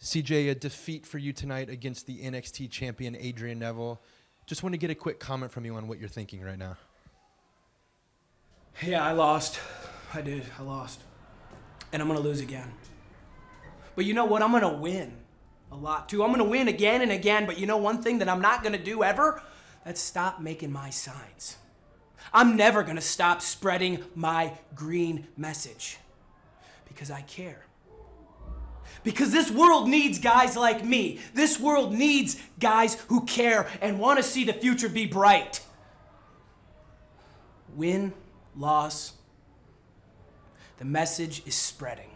CJ, a defeat for you tonight against the NXT Champion Adrian Neville. Just want to get a quick comment from you on what you're thinking right now. Yeah, I lost. I did. I lost. And I'm going to lose again. But you know what? I'm going to win a lot too. I'm going to win again and again. But you know one thing that I'm not going to do ever? That's stop making my signs. I'm never going to stop spreading my green message. Because I care. Because this world needs guys like me. This world needs guys who care and want to see the future be bright. Win, loss, the message is spreading.